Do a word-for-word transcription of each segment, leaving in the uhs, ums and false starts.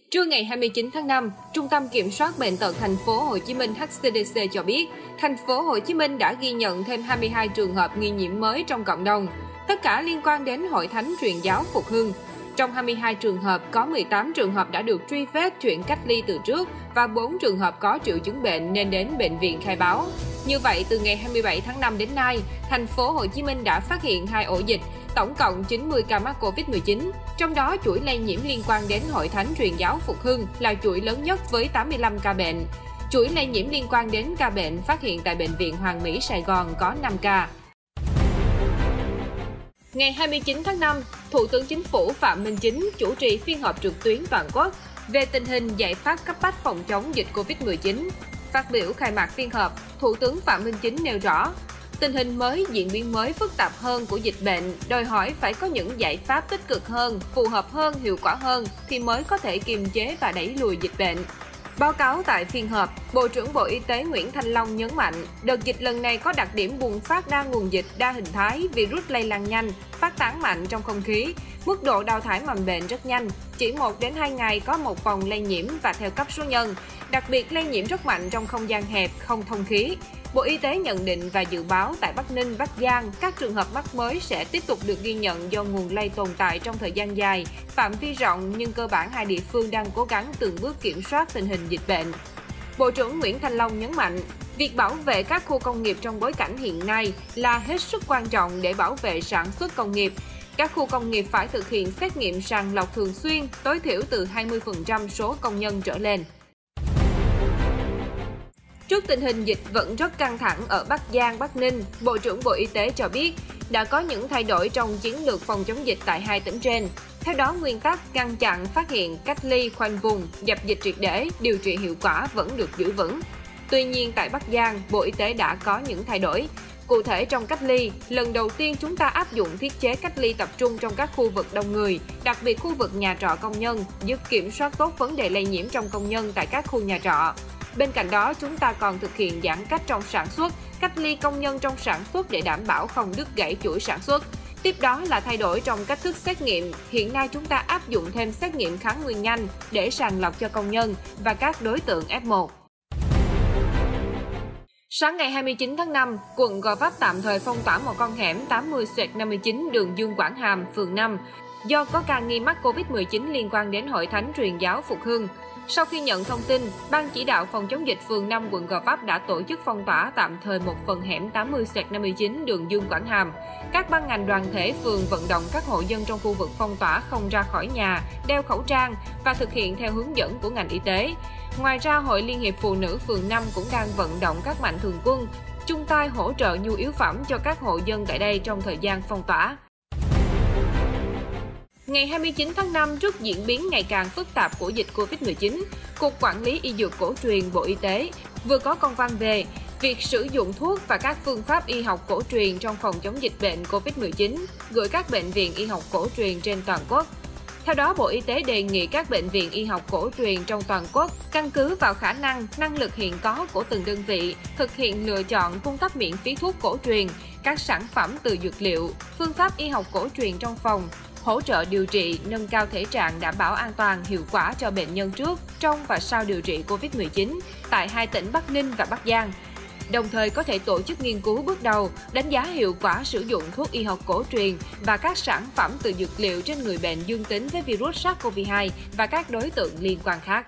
Trưa ngày hai mươi chín tháng năm, Trung tâm Kiểm soát Bệnh tật Thành phố Hồ Chí Minh H C D C cho biết, Thành phố Hồ Chí Minh đã ghi nhận thêm hai mươi hai trường hợp nghi nhiễm mới trong cộng đồng, tất cả liên quan đến Hội Thánh Truyền giáo Phục Hưng. Trong hai mươi hai trường hợp, có mười tám trường hợp đã được truy vết chuyển cách ly từ trước và bốn trường hợp có triệu chứng bệnh nên đến bệnh viện khai báo. Như vậy, từ ngày hai mươi bảy tháng năm đến nay, Thành phố Hồ Chí Minh đã phát hiện hai ổ dịch, tổng cộng chín mươi ca mắc Covid mười chín. Trong đó, chuỗi lây nhiễm liên quan đến Hội Thánh Truyền giáo Phục Hưng là chuỗi lớn nhất với tám mươi lăm ca bệnh. Chuỗi lây nhiễm liên quan đến ca bệnh phát hiện tại Bệnh viện Hoàng Mỹ Sài Gòn có năm ca. Ngày hai mươi chín tháng năm, Thủ tướng Chính phủ Phạm Minh Chính chủ trì phiên họp trực tuyến toàn quốc về tình hình giải pháp cấp bách phòng chống dịch Covid mười chín. Phát biểu khai mạc phiên họp, Thủ tướng Phạm Minh Chính nêu rõ, tình hình mới, diễn biến mới phức tạp hơn của dịch bệnh đòi hỏi phải có những giải pháp tích cực hơn, phù hợp hơn, hiệu quả hơn thì mới có thể kiềm chế và đẩy lùi dịch bệnh. Báo cáo tại phiên họp, Bộ trưởng Bộ Y tế Nguyễn Thanh Long nhấn mạnh, đợt dịch lần này có đặc điểm bùng phát đa nguồn dịch, đa hình thái, virus lây lan nhanh, phát tán mạnh trong không khí, mức độ đào thải mầm bệnh rất nhanh, chỉ một đến hai ngày có một vòng lây nhiễm và theo cấp số nhân, đặc biệt lây nhiễm rất mạnh trong không gian hẹp, không thông khí. Bộ Y tế nhận định và dự báo tại Bắc Ninh, Bắc Giang, các trường hợp mắc mới sẽ tiếp tục được ghi nhận do nguồn lây tồn tại trong thời gian dài, phạm vi rộng nhưng cơ bản hai địa phương đang cố gắng từng bước kiểm soát tình hình dịch bệnh. Bộ trưởng Nguyễn Thanh Long nhấn mạnh, việc bảo vệ các khu công nghiệp trong bối cảnh hiện nay là hết sức quan trọng để bảo vệ sản xuất công nghiệp. Các khu công nghiệp phải thực hiện xét nghiệm sàng lọc thường xuyên, tối thiểu từ hai mươi phần trăm số công nhân trở lên. Trước tình hình dịch vẫn rất căng thẳng ở Bắc Giang, Bắc Ninh, Bộ trưởng Bộ Y tế cho biết đã có những thay đổi trong chiến lược phòng chống dịch tại hai tỉnh trên. Theo đó, nguyên tắc ngăn chặn, phát hiện, cách ly, khoanh vùng, dập dịch triệt để, điều trị hiệu quả vẫn được giữ vững. Tuy nhiên, tại Bắc Giang, Bộ Y tế đã có những thay đổi. Cụ thể, trong cách ly, lần đầu tiên chúng ta áp dụng thiết chế cách ly tập trung trong các khu vực đông người, đặc biệt khu vực nhà trọ công nhân, giúp kiểm soát tốt vấn đề lây nhiễm trong công nhân tại các khu nhà trọ. Bên cạnh đó, chúng ta còn thực hiện giãn cách trong sản xuất, cách ly công nhân trong sản xuất để đảm bảo không đứt gãy chuỗi sản xuất. Tiếp đó là thay đổi trong cách thức xét nghiệm. Hiện nay chúng ta áp dụng thêm xét nghiệm kháng nguyên nhanh để sàng lọc cho công nhân và các đối tượng F một. Sáng ngày hai mươi chín tháng năm, quận Gò Vấp tạm thời phong tỏa một con hẻm tám mươi xuyệt năm mươi chín đường Dương Quảng Hàm, phường năm, do có ca nghi mắc Covid mười chín liên quan đến Hội Thánh Truyền giáo Phục Hưng. Sau khi nhận thông tin, Ban chỉ đạo phòng chống dịch phường năm quận Gò Vấp đã tổ chức phong tỏa tạm thời một phần hẻm tám mươi xuyệt năm mươi chín đường Dương Quảng Hàm. Các ban ngành đoàn thể phường vận động các hộ dân trong khu vực phong tỏa không ra khỏi nhà, đeo khẩu trang và thực hiện theo hướng dẫn của ngành y tế. Ngoài ra, Hội Liên hiệp Phụ nữ phường năm cũng đang vận động các mạnh thường quân chung tay hỗ trợ nhu yếu phẩm cho các hộ dân tại đây trong thời gian phong tỏa. Ngày hai mươi chín tháng năm, trước diễn biến ngày càng phức tạp của dịch Covid mười chín, Cục Quản lý Y dược Cổ truyền Bộ Y tế vừa có công văn về việc sử dụng thuốc và các phương pháp y học cổ truyền trong phòng chống dịch bệnh Covid mười chín, gửi các bệnh viện y học cổ truyền trên toàn quốc. Theo đó, Bộ Y tế đề nghị các bệnh viện y học cổ truyền trong toàn quốc căn cứ vào khả năng, năng lực hiện có của từng đơn vị, thực hiện lựa chọn cung cấp miễn phí thuốc cổ truyền, các sản phẩm từ dược liệu, phương pháp y học cổ truyền trong phòng, hỗ trợ điều trị, nâng cao thể trạng đảm bảo an toàn, hiệu quả cho bệnh nhân trước, trong và sau điều trị Covid mười chín tại hai tỉnh Bắc Ninh và Bắc Giang. Đồng thời có thể tổ chức nghiên cứu bước đầu, đánh giá hiệu quả sử dụng thuốc y học cổ truyền và các sản phẩm từ dược liệu trên người bệnh dương tính với virus SARS-xê o vê hai và các đối tượng liên quan khác.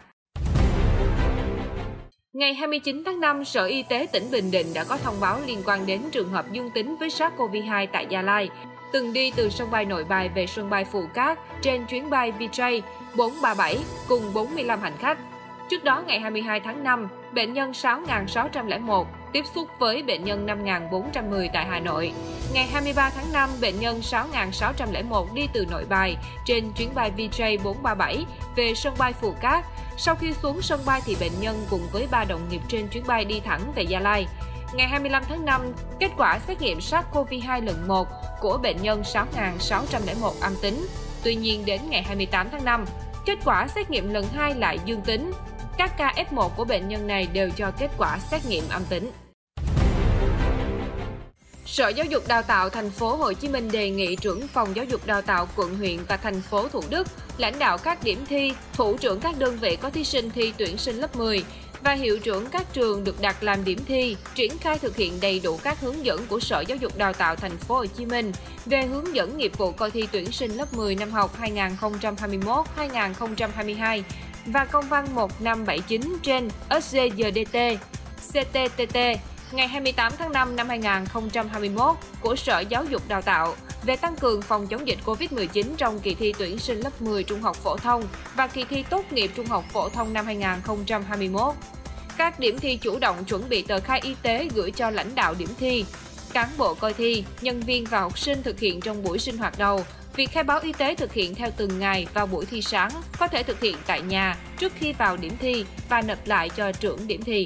Ngày hai mươi chín tháng năm, Sở Y tế tỉnh Bình Định đã có thông báo liên quan đến trường hợp dương tính với SARS-xê o vê hai tại Gia Lai, từng đi từ sân bay Nội Bài về sân bay Phù Cát trên chuyến bay V J bốn ba bảy cùng bốn mươi lăm hành khách. Trước đó, ngày hai mươi hai tháng năm, bệnh nhân sáu nghìn sáu trăm lẻ một tiếp xúc với bệnh nhân năm nghìn bốn trăm mười tại Hà Nội. Ngày hai mươi ba tháng năm, bệnh nhân sáu nghìn sáu trăm lẻ một đi từ Nội Bài trên chuyến bay V J bốn ba bảy về sân bay Phù Cát. Sau khi xuống sân bay thì bệnh nhân cùng với ba đồng nghiệp trên chuyến bay đi thẳng về Gia Lai. Ngày hai mươi lăm tháng năm, kết quả xét nghiệm SARS-xê o vê hai lần một của bệnh nhân sáu nghìn sáu trăm lẻ một âm tính. Tuy nhiên, đến ngày hai mươi tám tháng năm, kết quả xét nghiệm lần hai lại dương tính. Các ca F một của bệnh nhân này đều cho kết quả xét nghiệm âm tính. Sở Giáo dục Đào tạo Thành phố Hồ Chí Minh đề nghị trưởng phòng giáo dục đào tạo quận huyện và thành phố Thủ Đức, lãnh đạo các điểm thi, thủ trưởng các đơn vị có thí sinh thi tuyển sinh lớp mười và hiệu trưởng các trường được đặt làm điểm thi triển khai thực hiện đầy đủ các hướng dẫn của Sở Giáo dục Đào tạo Thành phố Hồ Chí Minh về hướng dẫn nghiệp vụ coi thi tuyển sinh lớp mười năm học hai nghìn không trăm hai mươi mốt hai nghìn không trăm hai mươi hai và công văn một năm bảy chín trên S G D T C T T T ngày hai mươi tám tháng năm năm hai nghìn không trăm hai mươi mốt của Sở Giáo dục Đào tạo về tăng cường phòng chống dịch Covid mười chín trong kỳ thi tuyển sinh lớp mười trung học phổ thông và kỳ thi tốt nghiệp trung học phổ thông năm hai nghìn không trăm hai mươi mốt. Các điểm thi chủ động chuẩn bị tờ khai y tế gửi cho lãnh đạo điểm thi, cán bộ coi thi, nhân viên và học sinh thực hiện trong buổi sinh hoạt đầu. Việc khai báo y tế thực hiện theo từng ngày vào buổi thi sáng, có thể thực hiện tại nhà trước khi vào điểm thi và nộp lại cho trưởng điểm thi.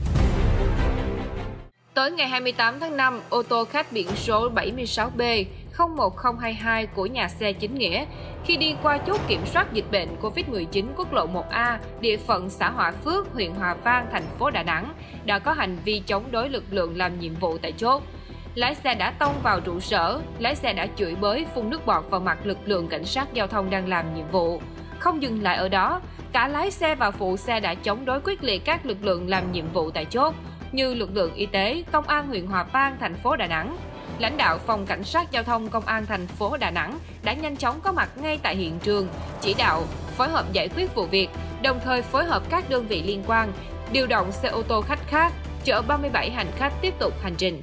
Tối ngày hai mươi tám tháng năm, ô tô khách biển số bảy mươi sáu B không một không hai hai của nhà xe Chính Nghĩa khi đi qua chốt kiểm soát dịch bệnh Covid mười chín quốc lộ một A, địa phận xã Hòa Phước, huyện Hòa Vang, thành phố Đà Nẵng đã có hành vi chống đối lực lượng làm nhiệm vụ tại chốt. Lái xe đã tông vào trụ sở, lái xe đã chửi bới, phun nước bọt vào mặt lực lượng cảnh sát giao thông đang làm nhiệm vụ. Không dừng lại ở đó, cả lái xe và phụ xe đã chống đối quyết liệt các lực lượng làm nhiệm vụ tại chốt, như lực lượng y tế, công an huyện Hòa Vang, thành phố Đà Nẵng. Lãnh đạo phòng cảnh sát giao thông công an thành phố Đà Nẵng đã nhanh chóng có mặt ngay tại hiện trường, chỉ đạo, phối hợp giải quyết vụ việc, đồng thời phối hợp các đơn vị liên quan, điều động xe ô tô khách khác, chở ba mươi bảy hành khách tiếp tục hành trình.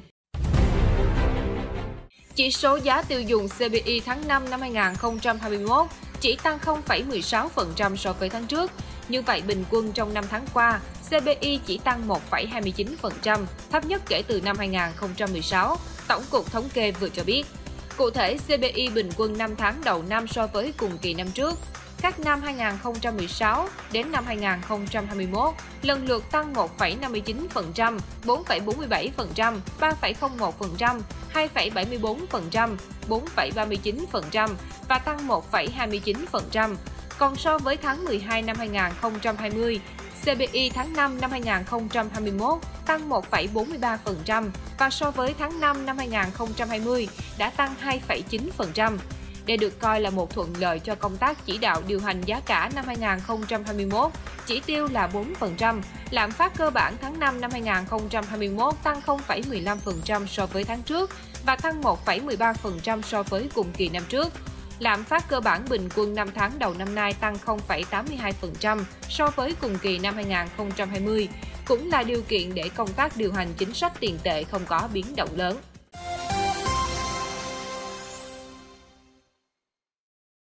Chỉ số giá tiêu dùng C P I tháng năm năm hai nghìn không trăm hai mươi mốt chỉ tăng không phẩy mười sáu phần trăm so với tháng trước. Như vậy, bình quân trong năm tháng qua, C P I chỉ tăng một phẩy hai mươi chín phần trăm, thấp nhất kể từ năm hai nghìn không trăm mười sáu, Tổng cục Thống kê vừa cho biết. Cụ thể, C P I bình quân năm tháng đầu năm so với cùng kỳ năm trước, các năm hai nghìn không trăm mười sáu đến năm hai nghìn không trăm hai mươi mốt lần lượt tăng một phẩy năm mươi chín phần trăm, bốn phẩy bốn mươi bảy phần trăm, ba phẩy không một phần trăm, hai phẩy bảy mươi bốn phần trăm, bốn phẩy ba mươi chín phần trăm và tăng một phẩy hai mươi chín phần trăm. Còn so với tháng mười hai năm hai nghìn không trăm hai mươi, C P I tháng năm năm hai nghìn không trăm hai mươi mốt tăng một phẩy bốn mươi ba phần trăm và so với tháng năm năm hai nghìn không trăm hai mươi đã tăng hai phẩy chín phần trăm. Đây được coi là một thuận lợi cho công tác chỉ đạo điều hành giá cả năm hai nghìn không trăm hai mươi mốt. Chỉ tiêu là bốn phần trăm, lạm phát cơ bản tháng năm năm hai nghìn không trăm hai mươi mốt tăng không phẩy mười lăm phần trăm so với tháng trước và tăng một phẩy mười ba phần trăm so với cùng kỳ năm trước. Lạm phát cơ bản bình quân năm tháng đầu năm nay tăng không phẩy tám mươi hai phần trăm so với cùng kỳ năm hai nghìn không trăm hai mươi, cũng là điều kiện để công tác điều hành chính sách tiền tệ không có biến động lớn.